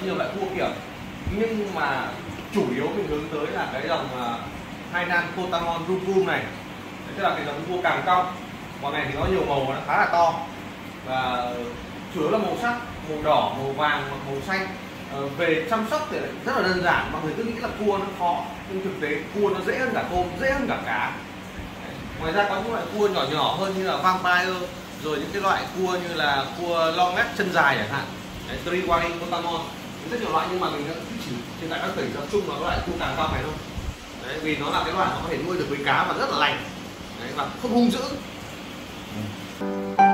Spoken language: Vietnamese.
nhiều loại cua kiểu, nhưng mà chủ yếu mình hướng tới là cái dòng Hainan Kotamon Rukum này. Tức là cái dòng cua càng cong. Con này thì nó nhiều màu, nó khá là to và chủ yếu là màu sắc, màu đỏ, màu vàng, màu xanh. Về chăm sóc thì lại rất là đơn giản, mọi người cứ nghĩ là cua nó khó, nhưng thực tế cua nó dễ hơn cả tôm, dễ hơn cả cá. Ngoài ra có những loại cua nhỏ nhỏ hơn như là vampire, rồi những cái loại cua như là cua long ngắt chân dài chẳng hạn, Triwari Kotamon, rất nhiều loại, nhưng mà mình chỉ hiện tại đang tẩy tập trung vào loại cua càng cong này thôi. Đấy, vì nó là cái loại nó có thể nuôi được với cá và rất là lành. Đấy, và không hung dữ.